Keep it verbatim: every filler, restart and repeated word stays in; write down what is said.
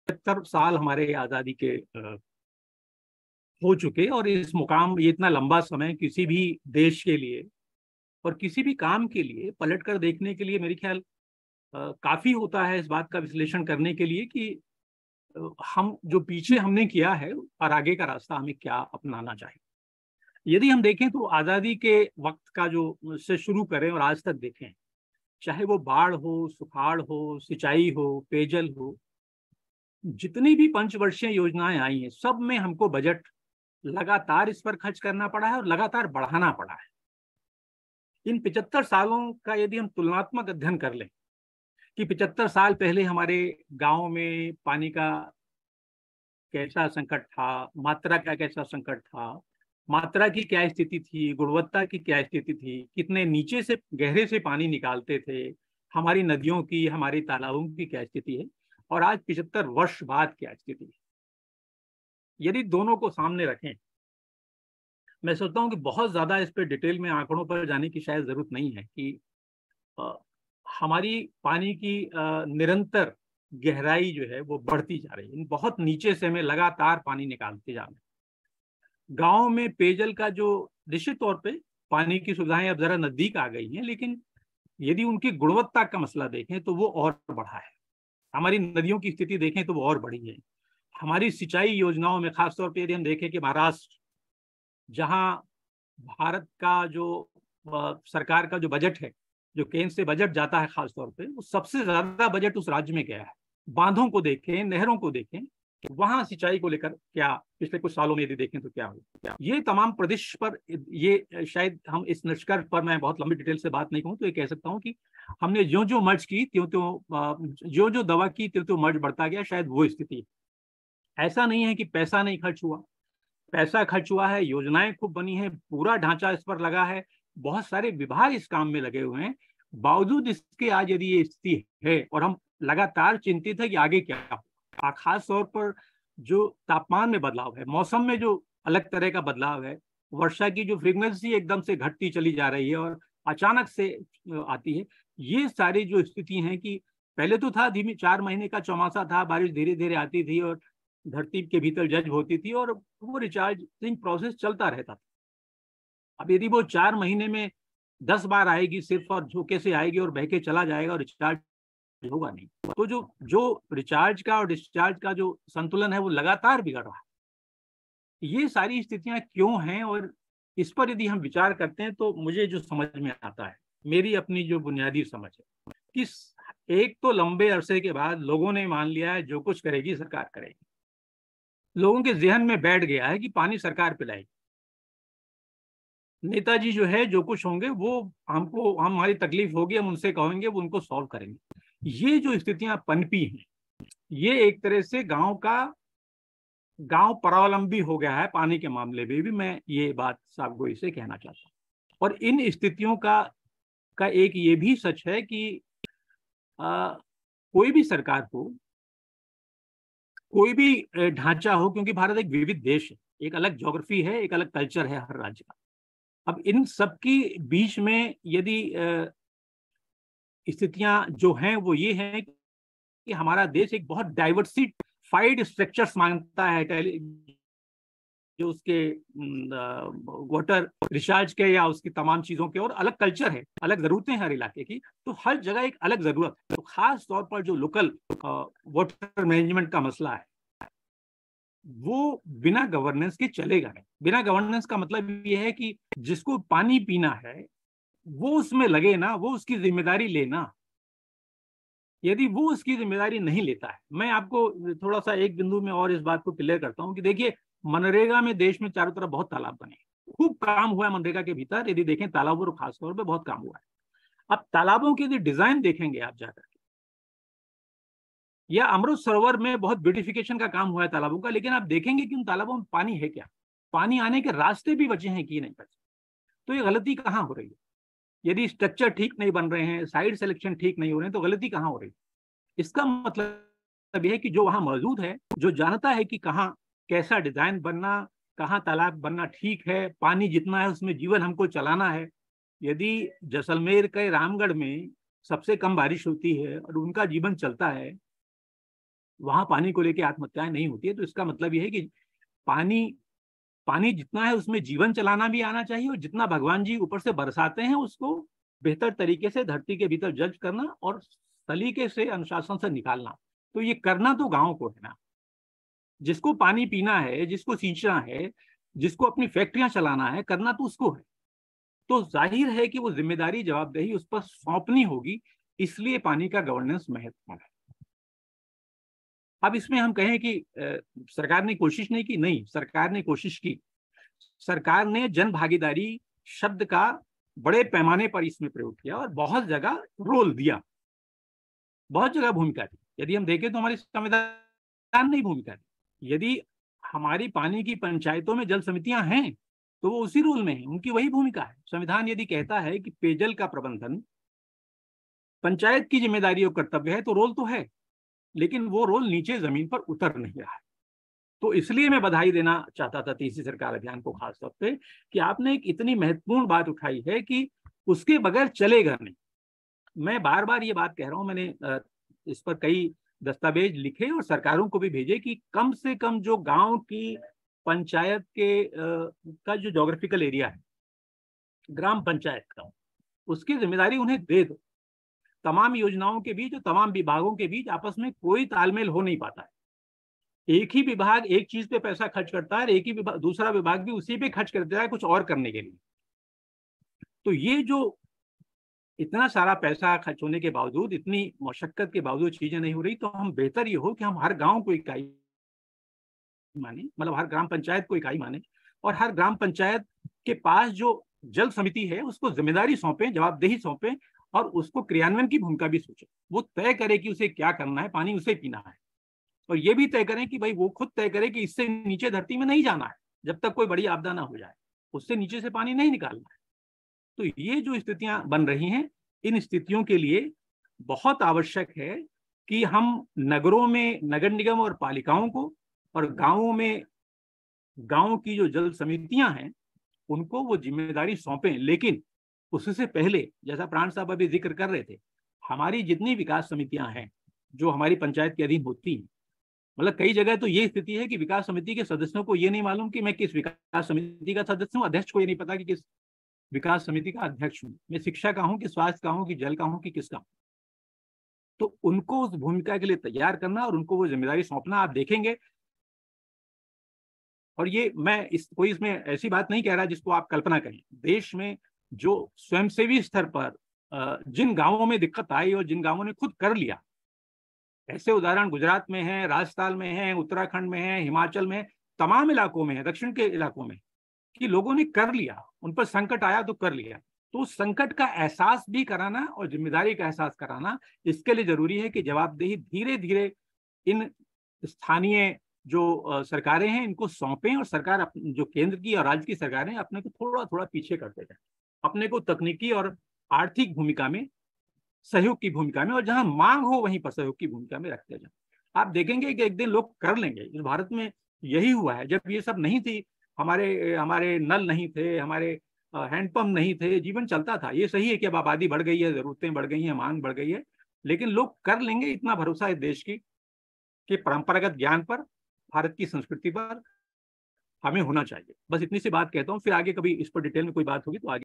पचहत्तर साल हमारे आज़ादी के अ, हो चुके, और इस मुकाम, ये इतना लंबा समय किसी भी देश के लिए और किसी भी काम के लिए पलट कर देखने के लिए मेरे ख्याल अ, काफी होता है इस बात का विश्लेषण करने के लिए कि अ, हम जो पीछे हमने किया है और आगे का रास्ता हमें क्या अपनाना चाहिए। यदि हम देखें तो आज़ादी के वक्त का जो से शुरू करें और आज तक देखें, चाहे वो बाढ़ हो, सुखाड़ हो, सिंचाई हो, पेयजल हो, जितनी भी पंचवर्षीय योजनाएं आई हैं, सब में हमको बजट लगातार इस पर खर्च करना पड़ा है और लगातार बढ़ाना पड़ा है। इन पचहत्तर सालों का यदि हम तुलनात्मक अध्ययन कर लें कि पचहत्तर साल पहले हमारे गांव में पानी का कैसा संकट था, मात्रा का कैसा संकट था, मात्रा की क्या स्थिति थी, गुणवत्ता की क्या स्थिति थी, कितने नीचे से गहरे से पानी निकालते थे, हमारी नदियों की, हमारी तालाबों की क्या स्थिति है, और आज पचहत्तर वर्ष बाद क्या स्थिति है। यदि दोनों को सामने रखें, मैं सोचता हूँ कि बहुत ज्यादा इस पर डिटेल में आंकड़ों पर जाने की शायद जरूरत नहीं है कि अ, हमारी पानी की अ, निरंतर गहराई जो है वो बढ़ती जा रही है। बहुत नीचे से हमें लगातार पानी निकालते जा रहे हैं। गांव में पेयजल का जो, निश्चित तौर पे पानी की सुविधाएं अब जरा नजदीक आ गई हैं, लेकिन यदि उनकी गुणवत्ता का मसला देखें तो वो और बढ़ा है। हमारी नदियों की स्थिति देखें तो वो और बढ़ी है। हमारी सिंचाई योजनाओं में खासतौर पर यदि हम देखें कि महाराष्ट्र, जहां भारत का जो अ, सरकार का जो बजट है, जो केंद्र से बजट जाता है खासतौर पे, वो सबसे ज्यादा बजट उस राज्य में गया है। बांधों को देखें, नहरों को देखें, वहां सिंचाई को लेकर क्या पिछले कुछ सालों में यदि देखें तो क्या हुआ। ये तमाम प्रदेश पर, ये शायद हम इस निष्कर्ष पर, मैं बहुत लंबी डिटेल से बात नहीं कहूँ तो ये कह सकता हूँ कि हमने जो जो मर्ज की त्यों त्यों, जो जो दवा की त्यों त्यों मर्ज बढ़ता गया, शायद वो स्थिति। ऐसा नहीं है कि पैसा नहीं खर्च हुआ, पैसा खर्च हुआ है, योजनाएं खूब बनी है, पूरा ढांचा इस पर लगा है, बहुत सारे विभाग इस काम में लगे हुए हैं। बावजूद इसके आज यदि ये स्थिति है और हम लगातार चिंतित है कि आगे क्या होगा, खास तौर पर जो तापमान में बदलाव है, मौसम में जो अलग तरह का बदलाव है, वर्षा की जो फ्रीक्वेंसी एकदम से घटती चली जा रही है और अचानक से आती है, ये सारी जो स्थिति है कि पहले तो था धीमी, चार महीने का चौमासा था, बारिश धीरे धीरे आती थी और धरती के भीतर जज होती थी और वो रिचार्जिंग प्रोसेस चलता रहता था। अब यदि वो चार महीने में दस बार आएगी सिर्फ और झोंके से आएगी और बह के चला जाएगा और रिचार्ज होगा नहीं, तो जो जो रिचार्ज का और डिस्चार्ज का जो संतुलन है वो लगातार बिगड़ रहा है। ये सारी स्थितियां क्यों हैं, और इस पर यदि हम विचार करते हैं तो मुझे जो समझ में आता है, मेरी अपनी जो बुनियादी समझ है कि एक तो लंबे अरसे के बाद लोगों ने मान लिया है जो कुछ करेगी सरकार करेगी। लोगों के जहन में बैठ गया है कि पानी सरकार पिलाएगी, नेताजी जो है जो कुछ होंगे वो हमको, हम हमारी तकलीफ होगी हम उनसे कहेंगे, वो उनको सॉल्व करेंगे। ये जो स्थितियां पनपी हैं, ये एक तरह से गांव का, गांव परावलंबी हो गया है पानी के मामले में भी, मैं ये बात साफ गोई से कहना चाहता हूँ। और इन स्थितियों का का एक ये भी सच है कि आ, कोई भी सरकार हो, कोई भी ढांचा हो, क्योंकि भारत एक विविध देश है, एक अलग ज्योग्राफी है, एक अलग कल्चर है हर राज्य का। अब इन सबकी बीच में यदि स्थितियां जो हैं वो ये हैं कि हमारा देश एक बहुत डाइवर्सिफाइड स्ट्रक्चर्स मांगता है, जो उसके वाटर रिचार्ज के या उसकी तमाम चीजों के, और अलग कल्चर है, अलग जरूरतें हर इलाके की, तो हर जगह एक अलग जरूरत है। तो खास तौर पर जो लोकल वाटर मैनेजमेंट का मसला है वो बिना गवर्नेंस के चलेगा नहीं। बिना गवर्नेंस का मतलब ये है कि जिसको पानी पीना है वो उसमें लगे ना, वो उसकी जिम्मेदारी लेना। यदि वो उसकी जिम्मेदारी नहीं लेता है, मैं आपको थोड़ा सा एक बिंदु में और इस बात को क्लियर करता हूं कि देखिए, मनरेगा में देश में चारों तरफ बहुत तालाब बने, खूब काम हुआ है मनरेगा के भीतर, यदि देखें तालाबों पर खासतौर पर बहुत काम हुआ है। अब तालाबों की यदि डिजाइन देखेंगे आप जाकर, या अमृत सरोवर में बहुत ब्यूटिफिकेशन का काम हुआ है तालाबों का, लेकिन आप देखेंगे कि उन तालाबों में पानी है क्या, पानी आने के रास्ते भी बचे हैं कि नहीं बचे। तो ये गलती कहाँ हो रही है? यदि स्ट्रक्चर ठीक नहीं बन रहे हैं, साइड सिलेक्शन ठीक नहीं हो रहे हैं, तो गलती कहाँ हो रही है? इसका मतलब यह है कि जो वहां मौजूद है, जो जानता है कि कहाँ कैसा डिजाइन बनना, कहाँ तालाब बनना ठीक है, पानी जितना है उसमें जीवन हमको चलाना है। यदि जैसलमेर के रामगढ़ में सबसे कम बारिश होती है और उनका जीवन चलता है, वहां पानी को लेकर आत्महत्याएं नहीं होती है। तो इसका मतलब यह है कि पानी पानी जितना है उसमें जीवन चलाना भी आना चाहिए, और जितना भगवान जी ऊपर से बरसाते हैं उसको बेहतर तरीके से धरती के भीतर जज करना और सलीके से अनुशासन से निकालना। तो ये करना तो गांव को है ना, जिसको पानी पीना है, जिसको सींचना है, जिसको अपनी फैक्ट्रियां चलाना है, करना तो उसको है। तो जाहिर है कि वो जिम्मेदारी जवाबदेही उस पर सौंपनी होगी, इसलिए पानी का गवर्नेंस महत्वपूर्ण है। अब इसमें हम कहें कि आ, सरकार ने कोशिश नहीं की, नहीं, सरकार ने कोशिश की। सरकार ने जन भागीदारी शब्द का बड़े पैमाने पर इसमें प्रयोग किया और बहुत जगह रोल दिया, बहुत जगह भूमिका दी। यदि हम देखें तो हमारी संविधान ने भूमिका दी। यदि हमारी पानी की पंचायतों में जल समितियां हैं तो वो उसी रोल में है, उनकी वही भूमिका है। संविधान यदि कहता है कि पेयजल का प्रबंधन पंचायत की जिम्मेदारी और कर्तव्य है तो रोल तो है, लेकिन वो रोल नीचे जमीन पर उतर नहीं रहा है। तो इसलिए मैं बधाई देना चाहता था तीसरी सरकार अभियान को खास तौर पे कि आपने एक इतनी महत्वपूर्ण बात उठाई है कि उसके बगैर चलेगा नहीं। मैं बार बार ये बात कह रहा हूं, मैंने इस पर कई दस्तावेज लिखे और सरकारों को भी भेजे कि कम से कम जो गांव की पंचायत के का जो ज्योग्राफिकल एरिया है, ग्राम पंचायत का, उसकी जिम्मेदारी उन्हें दे दो। तमाम योजनाओं के बीच और तमाम विभागों के बीच आपस में कोई तालमेल हो नहीं पाता है। एक ही विभाग एक चीज पे पैसा खर्च करता है, एक ही विभाग दूसरा विभाग भी उसी पे खर्च कर देता है कुछ और करने के लिए। तो ये जो इतना सारा पैसा खर्च होने के बावजूद, इतनी मशक्कत के बावजूद चीजें नहीं हो रही, तो हम बेहतर ये हो कि हम हर गांव को इकाई माने, मतलब हर ग्राम पंचायत को इकाई माने, और हर ग्राम पंचायत के पास जो जल समिति है उसको जिम्मेदारी सौंपे, जवाबदेही सौंपे, और उसको क्रियान्वयन की भूमिका भी सोचे। वो तय करे कि उसे क्या करना है, पानी उसे पीना है, और ये भी तय करें कि भाई वो खुद तय करे कि इससे नीचे धरती में नहीं जाना है जब तक कोई बड़ी आपदा ना हो जाए, उससे नीचे से पानी नहीं निकालना है। तो ये जो स्थितियां बन रही हैं, इन स्थितियों के लिए बहुत आवश्यक है कि हम नगरों में नगर निगम और पालिकाओं को, और गांवों में गांव की जो जल समितियां हैं उनको वो जिम्मेदारी सौंपें। लेकिन उससे पहले, जैसा प्राण साहब अभी जिक्र कर रहे थे, हमारी जितनी विकास समितियां हैं जो हमारी पंचायत के अधीन होती हैं, मतलब कई जगह तो ये स्थिति है कि विकास समिति के सदस्यों को ये नहीं मालूम कि मैं किस विकास समिति का सदस्य हूँ, अध्यक्ष को ये नहीं पता कि किस विकास समिति का अध्यक्ष हूँ, मैं शिक्षा का हूँ कि स्वास्थ्य का हूँ कि जल का हूँ कि किसका हूँ। तो उनको उस भूमिका के लिए तैयार करना और उनको वो जिम्मेदारी सौंपना, आप देखेंगे। और ये मैं इस कोई इसमें ऐसी बात नहीं कह रहा जिसको आप कल्पना करें। देश में जो स्वयंसेवी स्तर पर जिन गांवों में दिक्कत आई और जिन गांवों ने खुद कर लिया, ऐसे उदाहरण गुजरात में है, राजस्थान में है, उत्तराखंड में है, हिमाचल में, तमाम इलाकों में है, दक्षिण के इलाकों में, कि लोगों ने कर लिया, उन पर संकट आया तो कर लिया। तो उस संकट का एहसास भी कराना और जिम्मेदारी का एहसास कराना, इसके लिए जरूरी है कि जवाबदेही धीरे धीरे इन स्थानीय जो सरकारें हैं इनको सौंपें, और सरकार जो केंद्र की और राज्य की सरकारें अपने को थोड़ा थोड़ा पीछे करते जाए, अपने को तकनीकी और आर्थिक भूमिका में, सहयोग की भूमिका में, और जहां मांग हो वहीं पर सहयोग की भूमिका में रखते जाएं। आप देखेंगे कि एक दिन लोग कर लेंगे। इस भारत में यही हुआ है, जब ये सब नहीं थी, हमारे हमारे नल नहीं थे, हमारे हैंडपंप नहीं थे, जीवन चलता था। ये सही है कि अब आबादी बढ़ गई है, जरूरतें बढ़ गई हैं, मांग बढ़ गई है, लेकिन लोग कर लेंगे, इतना भरोसा है देश की कि परंपरागत ज्ञान पर, भारत की संस्कृति पर हमें होना चाहिए। बस इतनी सी बात कहता हूँ, फिर आगे कभी इस पर डिटेल में कोई बात होगी तो आगे